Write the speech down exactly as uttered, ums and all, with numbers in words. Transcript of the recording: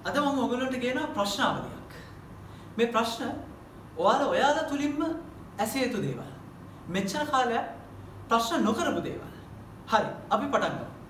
අද මම ඔයගොල්ලන්ට කියනවා ප්‍රශ්නාවලියක්. මේ ප්‍රශ්න ඔයාලා ඔයාලා තුලින්ම ඇසිය යුතු දේවල්. මෙච්චර කාලයක් ප්‍රශ්න නොකරපු දේවල්. හරි අපි පටන් ගමු.